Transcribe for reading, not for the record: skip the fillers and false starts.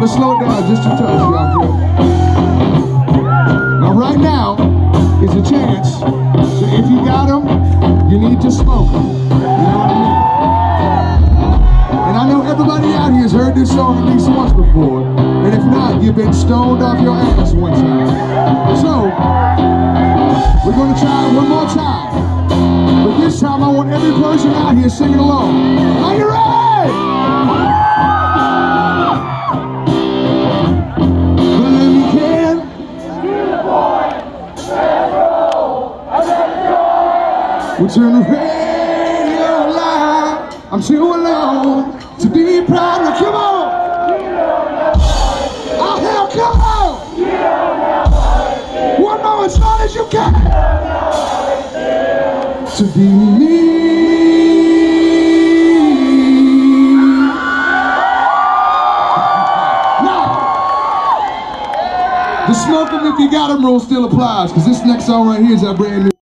gonna slow it down just a touch, y'all. Now right now is a chance that if you got them, you need to smoke them. You know what I mean? And I know everybody out here has heard this song at least once before. And if not, you've been stoned off your ass one time. So, we're gonna try it one more time. But this time I want every person out here singing along. Are you ready? Well, if you can. We'll turn the radio live. I'm too alone to be proud. Now come on. Oh hell, come on. One more as loud as you can. To be me. Now, the smoke 'em if you got 'em rule still applies, because this next song right here is our brand new.